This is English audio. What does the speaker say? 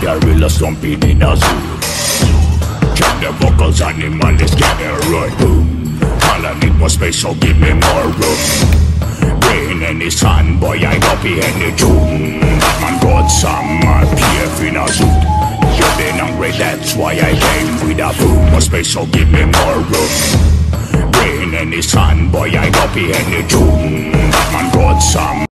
the realest stomping in a zoo. Check the vocals, animal is getting right. Boom, all I need more space, so give me more room. Rain any sun, boy, I copy any tune. Batman got some PF in a suit. You've been hungry, that's why I came with a boom. More space, so give me more room. Rain any sun, boy, I copy any tune. Batman got some